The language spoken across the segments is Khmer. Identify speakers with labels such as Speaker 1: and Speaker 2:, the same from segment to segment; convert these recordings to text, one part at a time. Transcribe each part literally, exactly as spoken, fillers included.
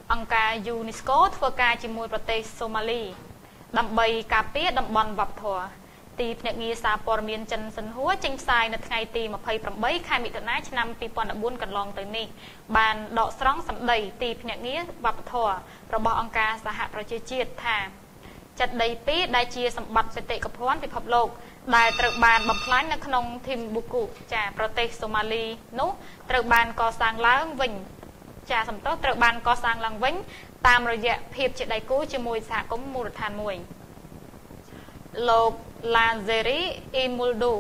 Speaker 1: អង្គការ UNESCO ធ្វើការជាមួយប្រទេសសូម៉ាលីដើម្បីការពារតំបន់វប្បធម៌ទីភ្នាក់ងារសារព័ត៌មានចិនសិនហួរចេញផ្សាយនៅថ្ងៃទីម្ភៃប្រាំបីខែមិថុនាឆ្នាំពីរពាន់ដប់បួនកន្លងទៅនេះបានដកស្រង់សម្ដីទីភ្នាក់ងារវប្បធម៌របស់អង្គការសហប្រជាជាតិថាចិត្តដីពីរដែលជាសម្បត្តិបេតិកភណ្ឌពិភពលោកដែលត្រូវបានបំផ្លាញនៅក្នុងធីមប៊ូគូចាប្រទេសសូម៉ាលីនោះត្រូវបានកសាងឡើងវិញចាសំទោសត្រូវបានកសាងឡើងវិញតាមរយៈភាពជាដៃគូជាមួយសហគមន៍មូលដ្ឋានមួយលោក Lanzeri Imuldu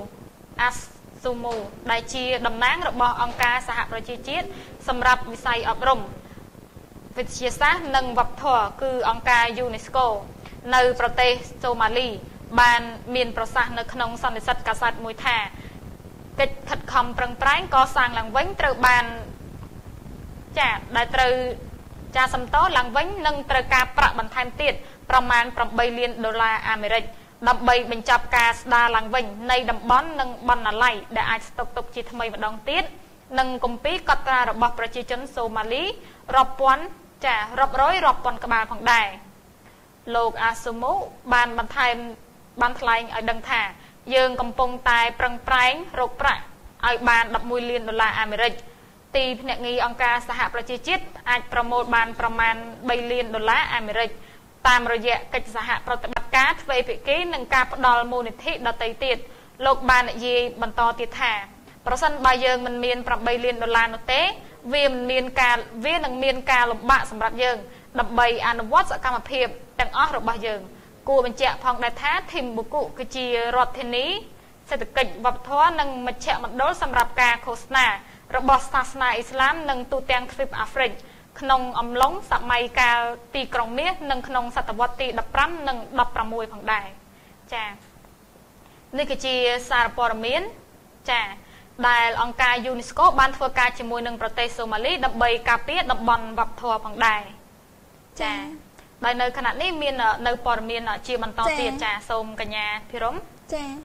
Speaker 1: Asumu ដែលជាតំណាងរបស់អង្គការសហប្រជាជាតិសម្រាប់វិស័យអប់រំវិទ្យាសាស្ត្រនិងវប្បធម៌គឺអង្គការ UNESCO នៅប្រទេសសូម៉ាលីបានមានប្រសាសន៍នៅក្នុងសន្និសីទកាសែតមួយថាកិច្ចខិតខំប្រឹងប្រែងកសាងឡើងវិញត្រូវបានចាដែលត្រូវចាសំតឡើងវិញនិងត្រូវការប្រាក់បន្ថែមទៀតប្រមាណប្រាំបីលានដុល្លារអាមេរិកដើម្បីបញ្ចប់ការស្ដារឡើងវិញនៃតំបន់និងបណ្ណាល័យដែលអាចស្តុកទុកជាថ្មីម្ដងទៀតនិងគម្ពីរកត់ត្រារបស់ប្រជាជនសូម៉ាលីរាប់ពាន់ចារាប់រយរាប់ពាន់ក្បាលផងដែរលោកអាស៊ូមូបានបន្ថែមបានថ្លែងឲ្យដឹងថាយើងកំពុងតែប្រឹងប្រែងរកប្រាក់ឲ្យបានដប់មួយលានដុល្លារអាមេរិកទីភ្នាក់ងារអង្គការសហប្រជាជាតិអាចប្រមូលបានប្រមាណបីលានដុល្លារអាមេរិកតាមរយៈកិច្ចសហប្រតិបត្តិការទ្វេភាគីនិងការផ្ដល់មូលនិធិដទៃទៀតលោកបាននិយាយបន្តទៀតថាប្រសិនបើយើងមិនមានប្រាំបីលានដុល្លារនោះទេវាមិនមានការវានឹងមានការលំបាកសម្រាប់យើងដើម្បីអនុវត្តសកម្មភាពទាំងអស់របស់យើងគួរបញ្ជាក់ផងដែរថាធីមប៊ូគូគឺជារដ្ឋធានីសេដ្ឋកិច្ចវប្បធម៌និងមជ្ឈមណ្ឌលសម្រាប់ការឃោសនារបស់សាសនាអ៊ីស្លាមនិងទូទាំងទ្វីបអាហ្វ្រិកក្នុងអំឡុងសម័យកាលទីក្រុងមាសនិងក្នុងសតវត្សទីដប់ប្រាំនិងដប់ប្រាំមួយផងដែរចានេះគឺជាសារព័ត៌មានចាដែលអង្គការ UNESCO បានធ្វើការជាមួយនឹងប្រទេសសូម៉ាលីដើម្បីការពារតំបន់វប្បធម៌ផងដែរចាដោយនៅខណៈនេះមាននៅព័ត៌មានជាបន្តទៀតចាសូមកញ្ញាភិរមចា